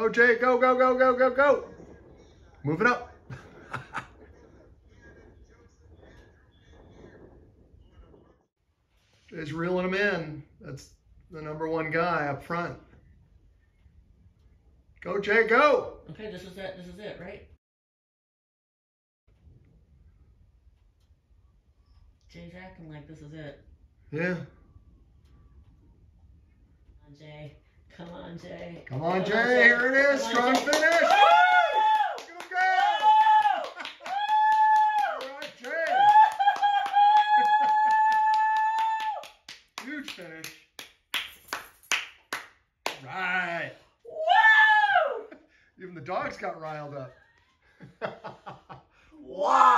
Go, Jay. Go, go, go, go, go, go. Moving up. Jay's reeling him in. That's the #1 guy up front. Go, Jay, go. Okay, this is it. This is it, right? Jay's acting like this is it. Yeah. Come on, Jay. Come on, Jay. Come on, Jay. Here it is. Strong finish. Look at him go. All right, Jay. Huge finish. Right. Woo! Even the dogs got riled up. Wow!